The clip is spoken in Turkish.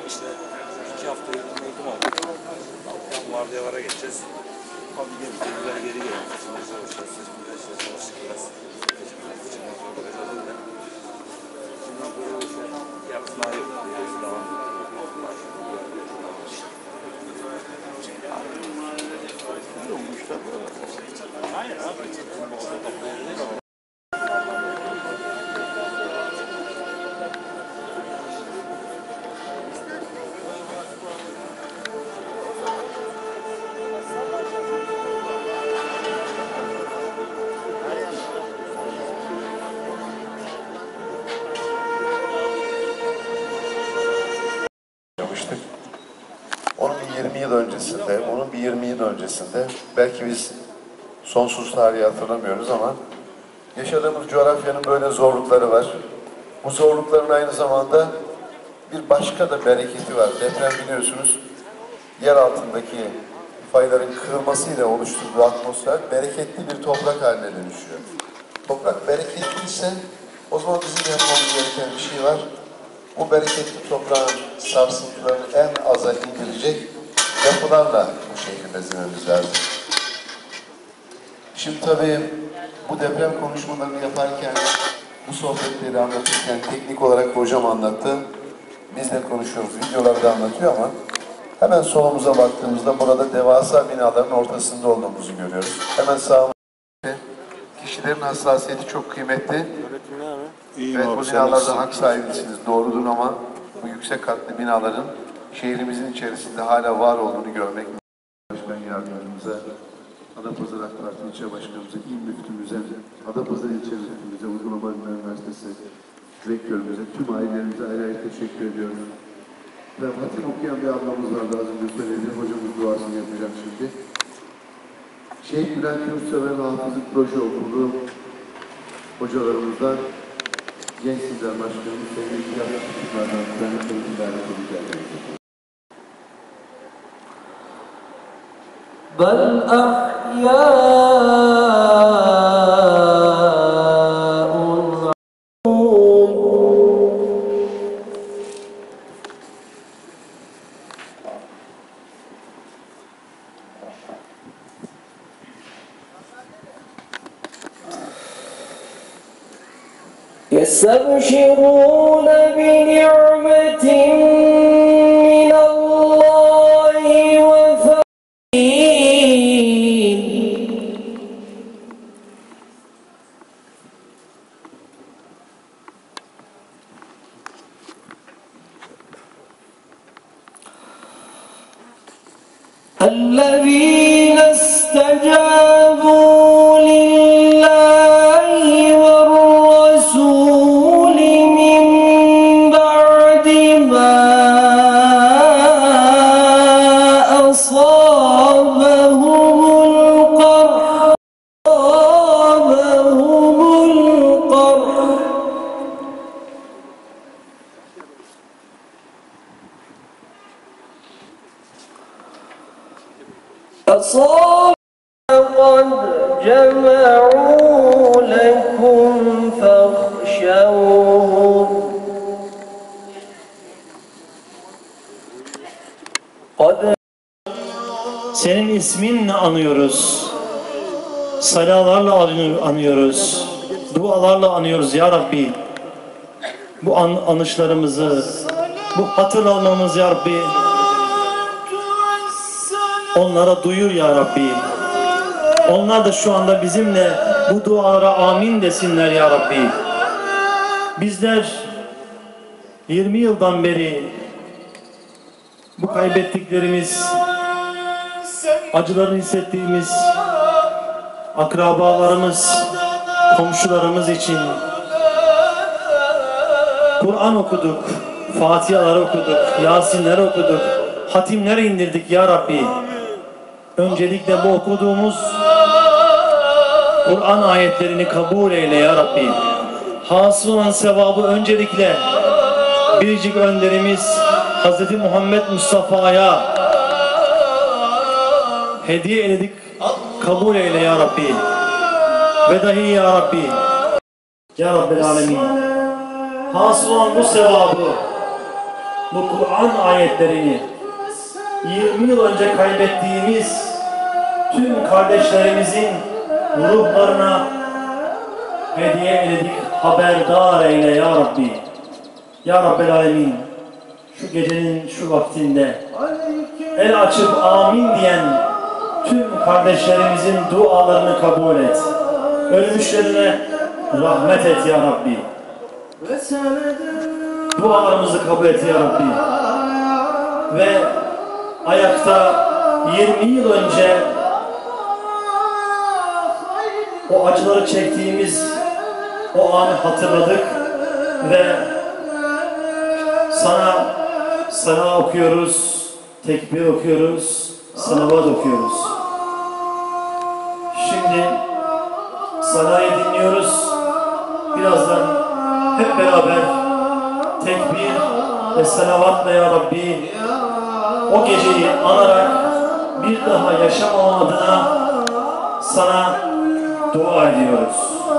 İşte 2 hafta eğitim aldık. Tam vardiyalara geçeceğiz. Abi güzel geri gelelim. Şimdi çalışacağız. Çalıştık biraz. Şimdi böyle yapsınlar yok. Devam. Hayır abi. Onun bir 20 yıl öncesinde, onun bir 20 yıl öncesinde, belki biz sonsuz tarihi hatırlamıyoruz ama yaşadığımız coğrafyanın böyle zorlukları var. Bu zorlukların aynı zamanda bir başka da bereketi var. Deprem biliyorsunuz, yer altındaki fayların kırılmasıyla oluşturduğu atmosfer bereketli bir toprak haline dönüşüyor. Toprak bereketliyse o zaman bizim yapmamız gereken bir şey var. Bu bereketli toprağın sarsıntılarını en aza indirecek yapılarla bu şehri bezememiz lazım. Şimdi tabii bu deprem konuşmalarını yaparken, bu sohbetleri anlatırken teknik olarak hocam anlattı. Biz de konuşuyoruz, videolarda anlatıyor ama hemen solumuza baktığımızda burada devasa binaların ortasında olduğumuzu görüyoruz. Hemen sağımızda kişilerin hassasiyeti çok kıymetli. Evet, bu binalarda hak sahibisiniz, doğrudur ama bu yüksek katlı binaların şehrimizin içerisinde hala var olduğunu görmek. Başkan Yardımcımıza, Adapazarı AK Parti İlçe Başkanımıza, İl Müftümüze, Adapazarı İlçe Müftümüze, Uygulama Üniversitesi Rektörümüze, tüm ailelerimize ayrı ayrı teşekkür ediyorum. Ve hatim okuyan bir ablamız vardı, az önce söylediğim hocamız duasını yapacak şimdi. Şehit Bülent Yurtsever Hafızlık Proje Okulu hocalarımızdan Genç Sizler Başkanımız sevgili yaklaşıklardan ben ileride olacağım. بل أحياء يستبشرون بنعمة من الله وفضل الذين استجابوا لله والرسول من بعد ما أصابهم القرح قد جمعوا لكم فاخشوهم Senin isminle anıyoruz. Salalarla anıyoruz. Dualarla anıyoruz ya Rabbi. Bu anışlarımızı, bu hatırlamamızı ya Rabbi. Onlara duyur ya Rabbi. Onlar da şu anda bizimle bu dualara amin desinler ya Rabbi. Bizler 20 yıldan beri bu kaybettiklerimiz, acılarını hissettiğimiz akrabalarımız, komşularımız için Kur'an okuduk, Fatihalar okuduk, Yasinler okuduk, hatimler indirdik ya Rabbi. Öncelikle bu okuduğumuz Kur'an ayetlerini kabul eyle ya Rabbi. Hasıl olan sevabı öncelikle biricik önderimiz Hz. Muhammed Mustafa'ya hediye eyledik, kabul eyle ya Rabbi. Ve dahi ya Rabbi, ya Rabbil Alemin, hasıl olan bu sevabı bu Kur'an ayetlerini 20 yıl önce kaybettiğimiz tüm kardeşlerimizin ruhlarına hediye edip haberdar eyle ya Rabbi. Ya Rabbel Alemin, şu gecenin şu vaktinde el açıp amin diyen tüm kardeşlerimizin dualarını kabul et. Ölmüşlerine rahmet et ya Rabbi. Dualarımızı kabul et ya Rabbi. Ve ayakta 20 yıl önce o acıları çektiğimiz o anı hatırladık ve sana okuyoruz, tekbir okuyoruz, salavat okuyoruz. Şimdi salayı dinliyoruz. Birazdan hep beraber tekbir ve salavatla ya Rabbi o geceyi anarak bir daha yaşamam adına sana dua ediyoruz.